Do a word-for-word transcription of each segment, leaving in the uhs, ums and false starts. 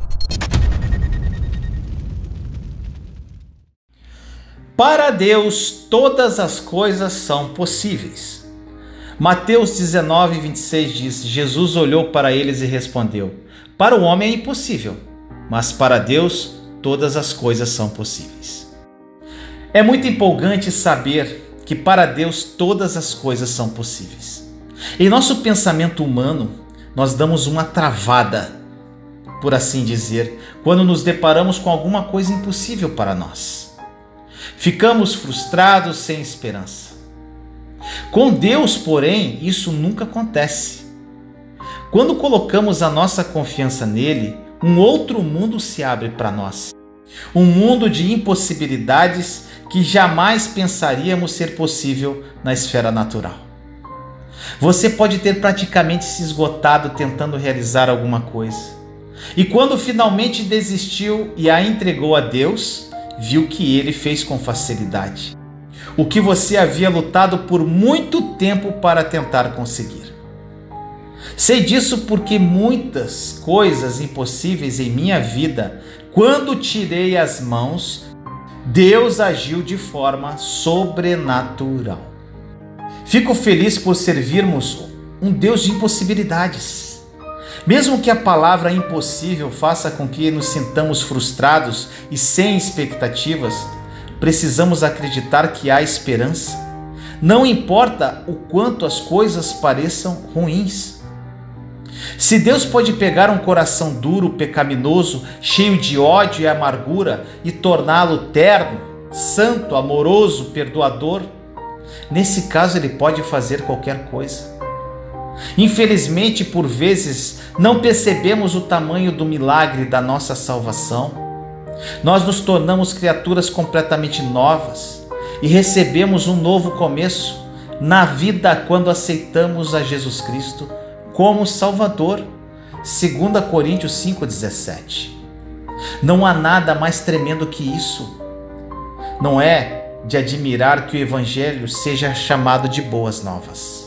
Para Deus, todas as coisas são possíveis. Mateus dezenove, vinte e seis diz: Jesus olhou para eles e respondeu: para o homem é impossível, mas para Deus todas as coisas são possíveis. É muito empolgante saber que para Deus todas as coisas são possíveis. Em nosso pensamento humano, nós damos uma travada, por assim dizer, quando nos deparamos com alguma coisa impossível para nós. Ficamos frustrados, sem esperança. Com Deus, porém, isso nunca acontece. Quando colocamos a nossa confiança nele, um outro mundo se abre para nós. Um mundo de impossibilidades que jamais pensaríamos ser possível na esfera natural. Você pode ter praticamente se esgotado tentando realizar alguma coisa. E quando finalmente desistiu e a entregou a Deus, viu que ele fez com facilidade o que você havia lutado por muito tempo para tentar conseguir. Sei disso porque muitas coisas impossíveis em minha vida, quando tirei as mãos, Deus agiu de forma sobrenatural. Fico feliz por servirmos um Deus de impossibilidades. Mesmo que a palavra impossível faça com que nos sintamos frustrados e sem expectativas, precisamos acreditar que há esperança. Não importa o quanto as coisas pareçam ruins. Se Deus pode pegar um coração duro, pecaminoso, cheio de ódio e amargura e torná-lo terno, santo, amoroso, perdoador, nesse caso ele pode fazer qualquer coisa. Infelizmente, por vezes, não percebemos o tamanho do milagre da nossa salvação. Nós nos tornamos criaturas completamente novas e recebemos um novo começo na vida quando aceitamos a Jesus Cristo como Salvador. Segunda Coríntios cinco, dezessete. Não há nada mais tremendo que isso. Não é de admirar que o Evangelho seja chamado de boas novas.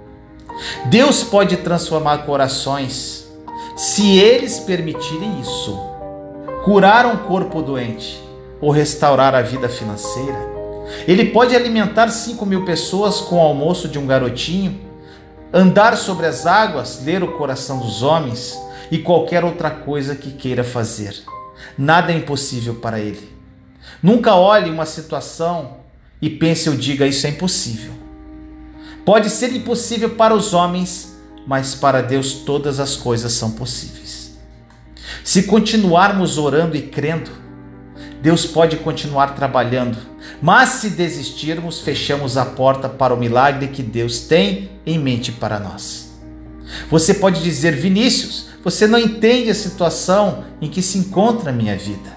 Deus pode transformar corações, se eles permitirem isso. Curar um corpo doente ou restaurar a vida financeira. Ele pode alimentar cinco mil pessoas com o almoço de um garotinho, andar sobre as águas, ler o coração dos homens e qualquer outra coisa que queira fazer. Nada é impossível para ele. Nunca olhe uma situação e pense ou diga: isso é impossível. Pode ser impossível para os homens, mas para Deus todas as coisas são possíveis. Se continuarmos orando e crendo, Deus pode continuar trabalhando, mas se desistirmos, fechamos a porta para o milagre que Deus tem em mente para nós. Você pode dizer: Vinícius, você não entende a situação em que se encontra a minha vida.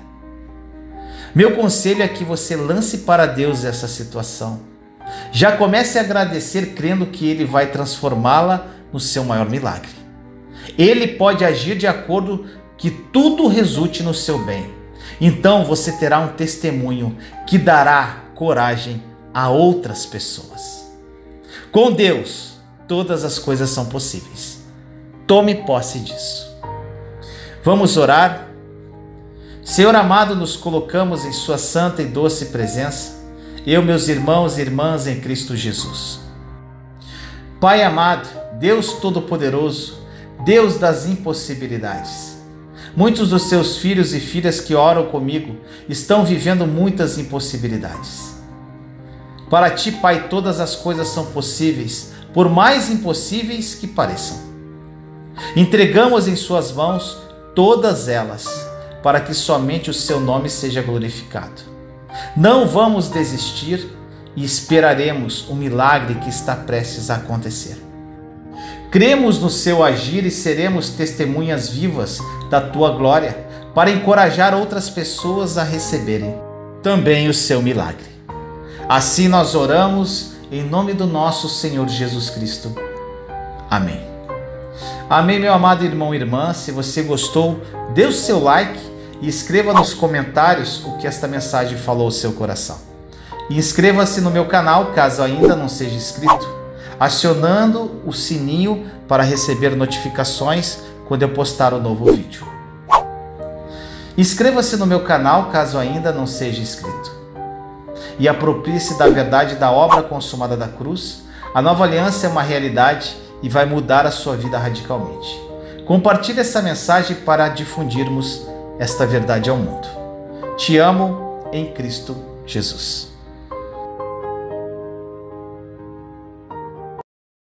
Meu conselho é que você lance para Deus essa situação. Já comece a agradecer crendo que Ele vai transformá-la no seu maior milagre. Ele pode agir de acordo que tudo resulte no seu bem. Então você terá um testemunho que dará coragem a outras pessoas. Com Deus, todas as coisas são possíveis. Tome posse disso. Vamos orar? Senhor amado, nos colocamos em sua santa e doce presença, eu, meus irmãos e irmãs em Cristo Jesus. Pai amado, Deus Todo-Poderoso, Deus das impossibilidades, muitos dos seus filhos e filhas que oram comigo estão vivendo muitas impossibilidades. Para ti, Pai, todas as coisas são possíveis, por mais impossíveis que pareçam. Entregamos em suas mãos todas elas, para que somente o seu nome seja glorificado. Não vamos desistir e esperaremos o milagre que está prestes a acontecer. Cremos no seu agir e seremos testemunhas vivas da tua glória para encorajar outras pessoas a receberem também o seu milagre. Assim nós oramos em nome do nosso Senhor Jesus Cristo. Amém. Amém, meu amado irmão e irmã. Se você gostou, dê o seu like e escreva nos comentários o que esta mensagem falou ao seu coração. E inscreva-se no meu canal, caso ainda não seja inscrito, acionando o sininho para receber notificações quando eu postar um novo vídeo. Inscreva-se no meu canal caso ainda não seja inscrito. E aproprie-se da verdade da obra consumada da cruz. A nova aliança é uma realidade e vai mudar a sua vida radicalmente. Compartilhe essa mensagem para difundirmos esta verdade ao mundo. Te amo em Cristo Jesus.